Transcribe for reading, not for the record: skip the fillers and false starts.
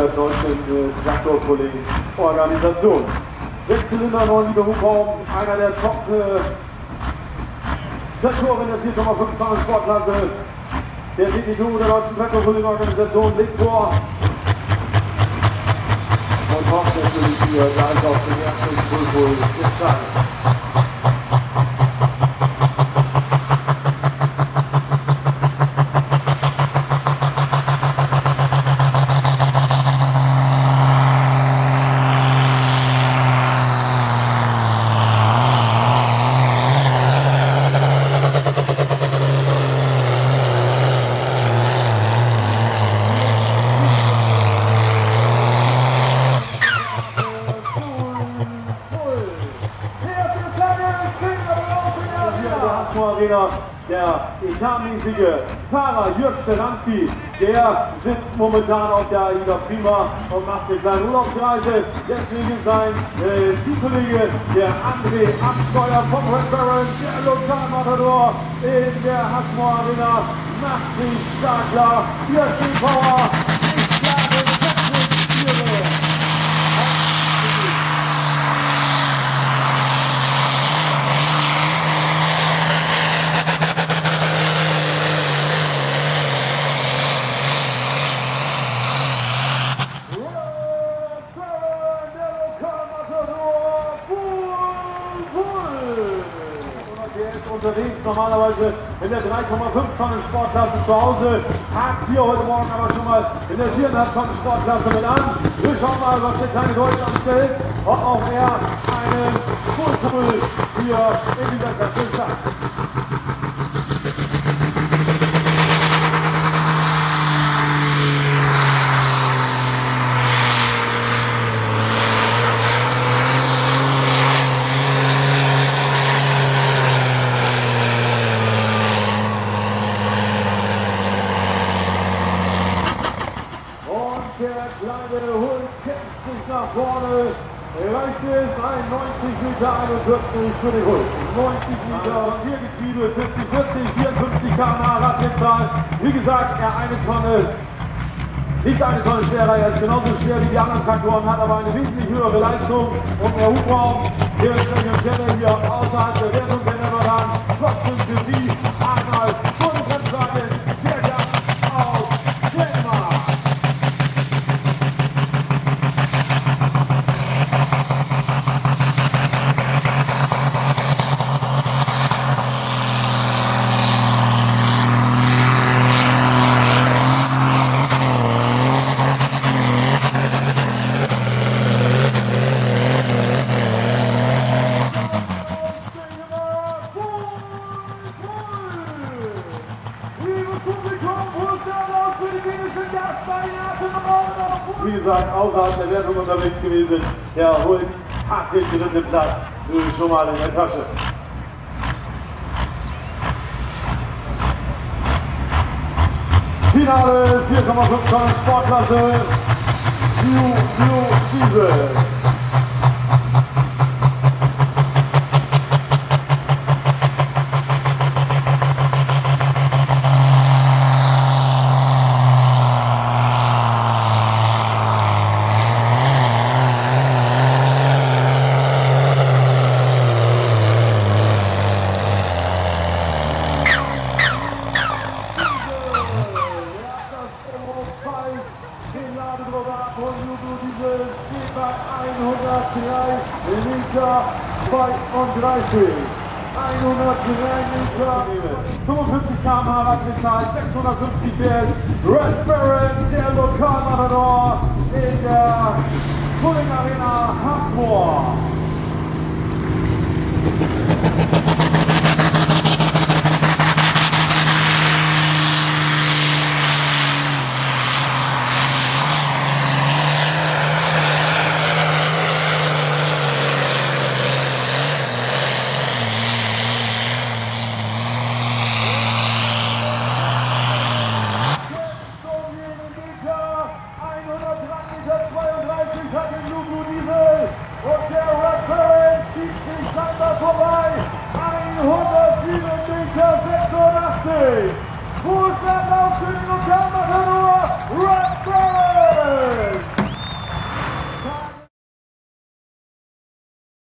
der deutschen Traktorkollegen-Organisation. 6 Zylinder, 9 Liter Hubraum, einer der Top-Traktoren der 4,5 Tonnen Sportklasse. Der TTO der deutschen Traktorkollegen-Organisation legt vor und hofft natürlich hier gleich auf den ersten Pulspuls des Tages. Der etatmäßige Fahrer Jörg Zeranski, der sitzt momentan auf der AIDA Prima und macht eine kleine Urlaubsreise. Deswegen sein Teamkollege, der André Absteuer vom Red Baron, der Lokalmatador in der Haßmoor Arena, macht sich stark klar. Hier ist die Power, ich schlage Tiere. Unterwegs, normalerweise in der 3,5 Tonnen Sportklasse zu Hause, hakt hier heute Morgen aber schon mal in der 4,5 Tonnen Sportklasse mit an. Wir schauen mal, was der kleine Deutsch anstellt, ob auch er einen Pulspuls hier in dieser Klasse schafft. Der kleine Hund kämpft sich nach vorne. Reicht es 91 Meter 41 für den Hund. 90 Meter, 4 Getriebe, 40, 54 km/h Radzahl. Wie gesagt, er eine Tonne, nicht eine Tonne schwerer, er ist genauso schwer wie die anderen Traktoren, hat aber eine wesentlich höhere Leistung und mehr Hubraum. Dementsprechend kennt er hier außerhalb der Wertung, kennt er noch an. Trotzdem für Sie einmal vor den Bremsseiten der Gast aus Dänemark. Wie gesagt, außerhalb der Wertung unterwegs gewesen. Der Hulk hat den 3. Platz schon mal in der Tasche. Finale 4,5 Tonnen Sportklasse. Diesel. Steht bei 103 Liter 32. 103 Liter, 55 km/h Radzahl, 650 PS. Red Baron, der Lokalmatador in der Pulling Arena Haßmoor.